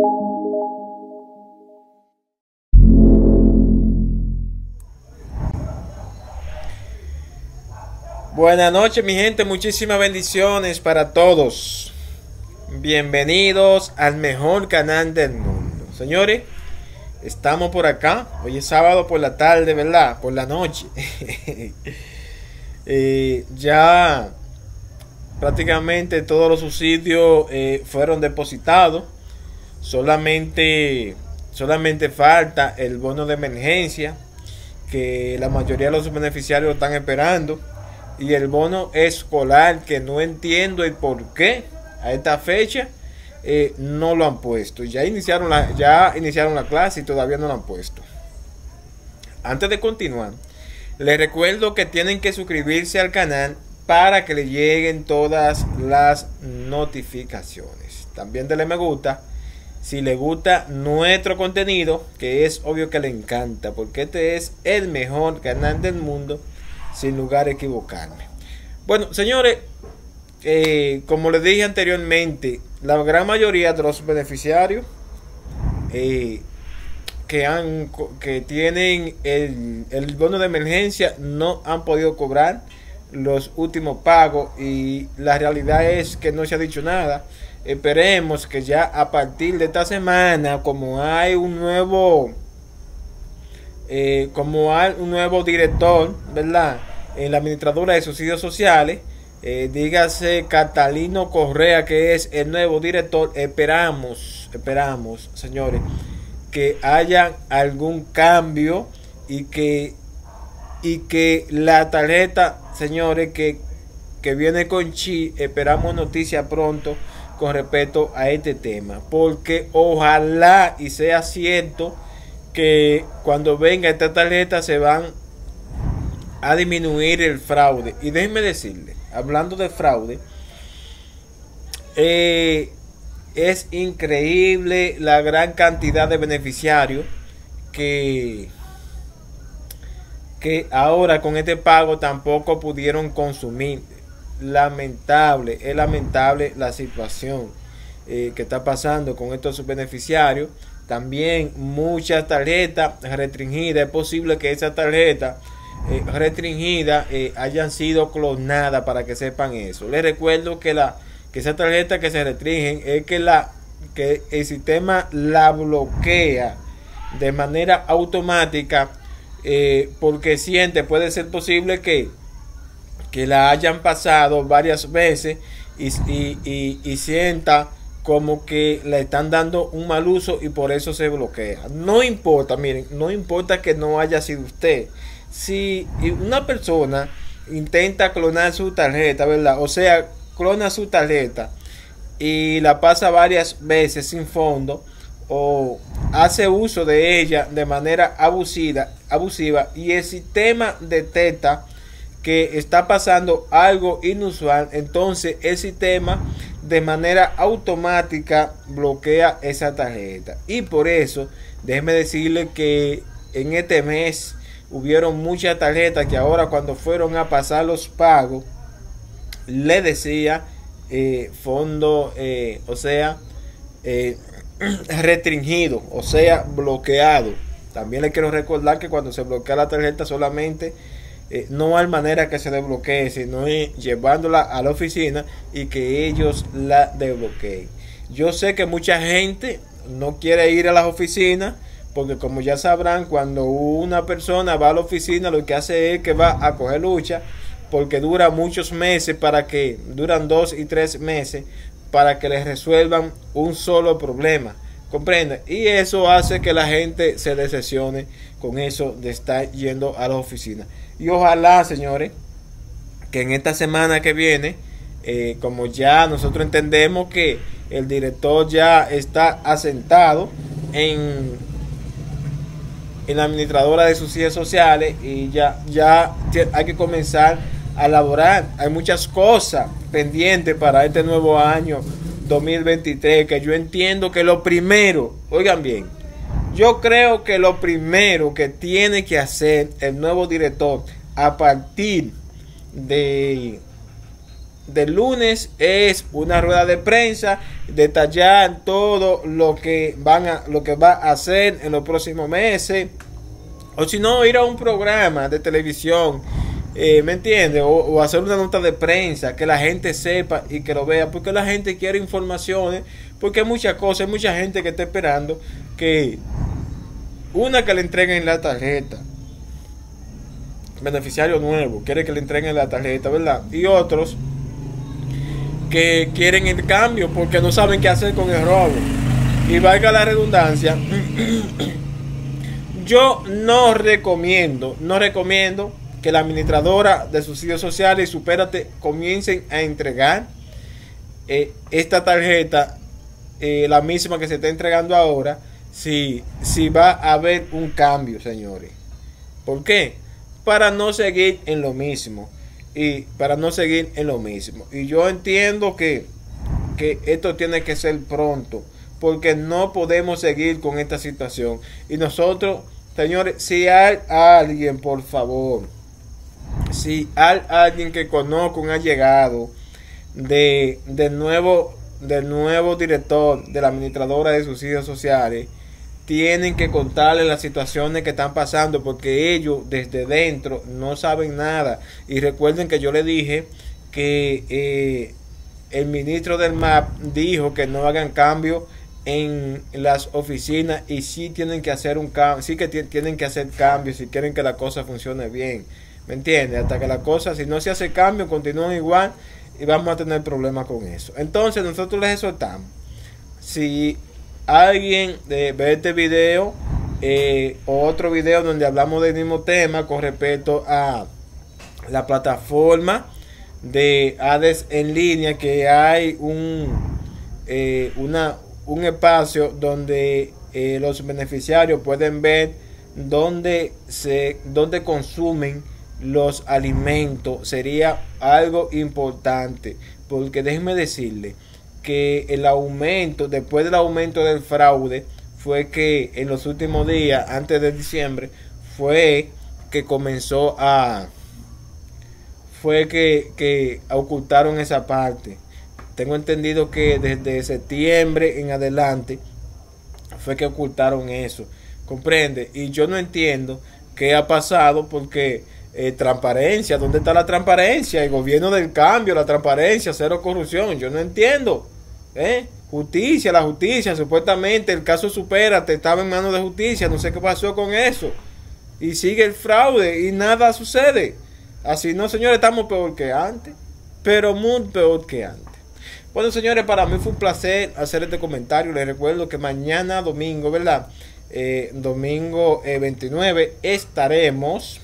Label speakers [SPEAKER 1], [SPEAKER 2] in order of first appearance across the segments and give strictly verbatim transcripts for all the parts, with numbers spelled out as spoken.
[SPEAKER 1] Buenas noches, mi gente, muchísimas bendiciones para todos. Bienvenidos al mejor canal del mundo. Señores, estamos por acá. Hoy es sábado por la tarde, ¿verdad? Por la noche. eh, ya prácticamente todos los subsidios eh, fueron depositados. Solamente, solamente falta el bono de emergencia, que la mayoría de los beneficiarios están esperando. Y el bono escolar, que no entiendo el por qué a esta fecha eh, no lo han puesto. Ya iniciaron la, ya iniciaron la clase y todavía no lo han puesto. Antes de continuar, les recuerdo que tienen que suscribirse al canal para que le lleguen todas las notificaciones. También denle me gusta si le gusta nuestro contenido, que es obvio que le encanta, porque este es el mejor canal del mundo, sin lugar a equivocarme. Bueno, señores, eh, como les dije anteriormente, la gran mayoría de los beneficiarios eh, que han que tienen el, el bono de emergencia no han podido cobrar los últimos pagos, y la realidad es que no se ha dicho nada. Esperemos que ya a partir de esta semana, como hay un nuevo Eh, como hay un nuevo director, ¿verdad?, en la administradora de subsidios sociales, eh, dígase Catalino Correa, que es el nuevo director. Esperamos, esperamos, señores, que haya algún cambio y que y que la tarjeta, señores, que, que viene con Chi, esperamos noticias pronto con respecto a este tema, porque ojalá y sea cierto que cuando venga esta tarjeta se van a disminuir el fraude. Y déjenme decirle, hablando de fraude, eh, es increíble la gran cantidad de beneficiarios que, que ahora con este pago tampoco pudieron consumir. Lamentable, es lamentable la situación eh, que está pasando con estos beneficiarios. También muchas tarjetas restringidas. Es posible que esas tarjetas eh, restringidas eh, hayan sido clonadas, para que sepan eso. Les recuerdo que la que esas tarjetas que se restringen es que la que el sistema la bloquea de manera automática, eh, porque siente, puede ser posible que que la hayan pasado varias veces y, y, y, y sienta como que le están dando un mal uso y por eso se bloquea. No importa, miren, no importa que no haya sido usted. Si una persona intenta clonar su tarjeta, ¿verdad? O sea, clona su tarjeta y la pasa varias veces sin fondo, o hace uso de ella de manera abusiva, abusiva y el sistema detecta que está pasando algo inusual, entonces el sistema de manera automática bloquea esa tarjeta. Y por eso, déjeme decirle que en este mes hubieron muchas tarjetas que ahora, cuando fueron a pasar los pagos, le decía eh, fondo, eh, o sea, eh, restringido, o sea, bloqueado. También le quiero recordar que cuando se bloquea la tarjeta solamente Eh, no hay manera que se desbloquee, sino llevándola a la oficina y que ellos la desbloqueen. Yo sé que mucha gente no quiere ir a las oficinas, porque como ya sabrán, cuando una persona va a la oficina, lo que hace es que va a coger lucha, porque dura muchos meses, para que duran dos y tres meses para que les resuelvan un solo problema, comprende, y eso hace que la gente se decepcione con eso de estar yendo a la oficina. Y ojalá, señores, que en esta semana que viene, eh, como ya nosotros entendemos que el director ya está asentado en, en la administradora de subsidios sociales, y ya, ya hay que comenzar a elaborar. Hay muchas cosas pendientes para este nuevo año dos mil veintitrés, que yo entiendo que lo primero, oigan bien, yo creo que lo primero que tiene que hacer el nuevo director a partir de del lunes es una rueda de prensa, detallar todo lo que van a, lo que va a hacer en los próximos meses, o si no, ir a un programa de televisión, eh, ¿me entiende? O, o hacer una nota de prensa que la gente sepa y que lo vea, porque la gente quiere informaciones, porque hay muchas cosas, hay mucha gente que está esperando que una, que le entreguen la tarjeta, beneficiario nuevo quiere que le entreguen la tarjeta, ¿verdad? Y otros que quieren el cambio porque no saben qué hacer con el robo. Y valga la redundancia, yo no recomiendo, no recomiendo que la administradora de subsidios sociales y Supérate comiencen a entregar eh, esta tarjeta, eh, la misma que se está entregando ahora, si, si va a haber un cambio, señores. ¿Por qué? Para no seguir en lo mismo. Y para no seguir en lo mismo. Y yo entiendo que, que esto tiene que ser pronto, porque no podemos seguir con esta situación. Y nosotros, señores, si hay alguien, por favor, si hay alguien que conozca un allegado de, de nuevo, del nuevo director de la administradora de subsidios sociales, tienen que contarle las situaciones que están pasando, porque ellos desde dentro no saben nada. Y recuerden que yo le dije que eh, el ministro del M A P dijo que no hagan cambio en las oficinas, y sí tienen que hacer un cambio, sí que tienen que hacer cambios si quieren que la cosa funcione bien, ¿me entiendes? Hasta que la cosa, si no se hace cambio, continúan igual y vamos a tener problemas con eso. Entonces nosotros les exhortamos, si alguien eh, ve este video eh, o otro video donde hablamos del mismo tema con respecto a la plataforma de ADES en línea, que hay un eh, una un espacio donde eh, los beneficiarios pueden ver dónde se dónde consumen los alimentos, sería algo importante, porque déjenme decirle que el aumento, después del aumento del fraude, fue que en los últimos días, antes de diciembre, fue que comenzó a, fue que, que ocultaron esa parte. Tengo entendido que desde septiembre en adelante fue que ocultaron eso, comprende. Y yo no entiendo qué ha pasado, porque eh, transparencia, ¿dónde está la transparencia? El gobierno del cambio, la transparencia, cero corrupción, yo no entiendo. ¿Eh? Justicia, la justicia, supuestamente el caso Supérate estaba en manos de justicia, no sé qué pasó con eso, y sigue el fraude y nada sucede. Así no, señores, estamos peor que antes, pero muy peor que antes. Bueno, señores, para mí fue un placer hacer este comentario. Les recuerdo que mañana domingo, ¿verdad? Eh, domingo eh, veintinueve estaremos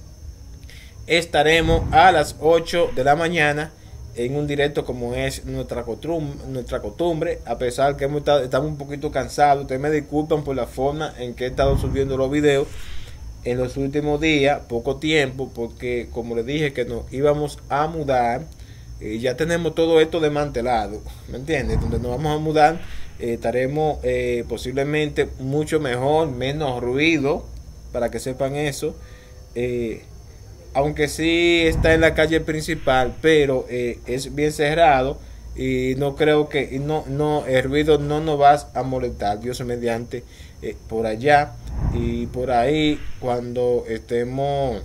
[SPEAKER 1] estaremos a las ocho de la mañana en un directo, como es nuestra costumbre, nuestra costumbre a pesar que hemos estado, estamos un poquito cansados. Ustedes me disculpan por la forma en que he estado subiendo los videos en los últimos días, poco tiempo, porque como les dije que nos íbamos a mudar, eh, ya tenemos todo esto desmantelado, ¿me entiendes? Donde nos vamos a mudar, eh, estaremos eh, posiblemente mucho mejor, menos ruido, para que sepan eso. eh, aunque sí está en la calle principal, pero eh, es bien cerrado, y no creo que y no no el ruido no nos va a molestar, Dios mediante, eh, por allá y por ahí, cuando estemos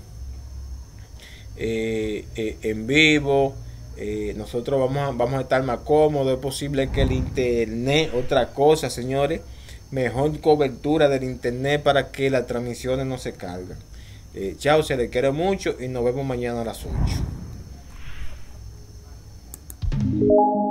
[SPEAKER 1] eh, eh, en vivo, eh, nosotros vamos a, vamos a estar más cómodos. Es posible que el internet, otra cosa, señores, mejor cobertura del internet para que las transmisiones no se carguen. Eh, chao, se les quiere mucho y nos vemos mañana a las ocho.